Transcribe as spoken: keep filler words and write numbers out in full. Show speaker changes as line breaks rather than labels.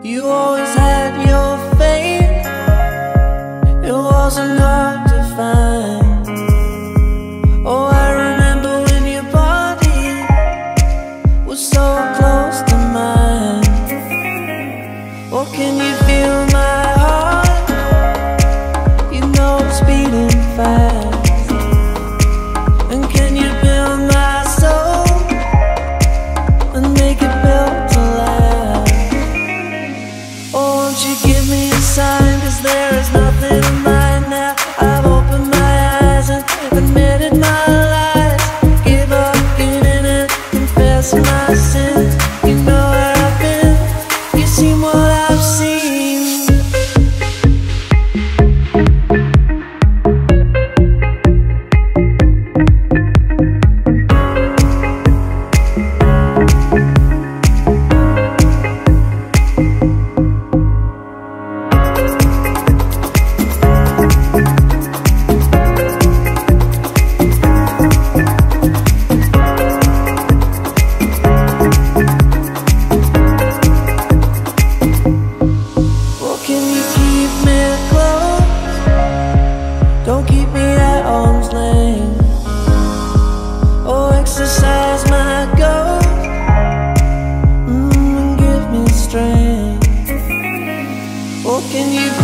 You always had your faith, it wasn't hard to find. Oh, I remember when your body was so close to mine. Oh, can you feel my heart? You know it's beating fast. And can you build my soul and make it built to last? Oh, won't you give me a sign, 'cause there is nothing in mine now. I've opened my eyes and admitted my lies. Give up giving in, confess my sins. You know where I've been, you seen what I've seen. Don't keep me at arm's length. Oh, exercise my goals, mm, and give me strength. Oh, can you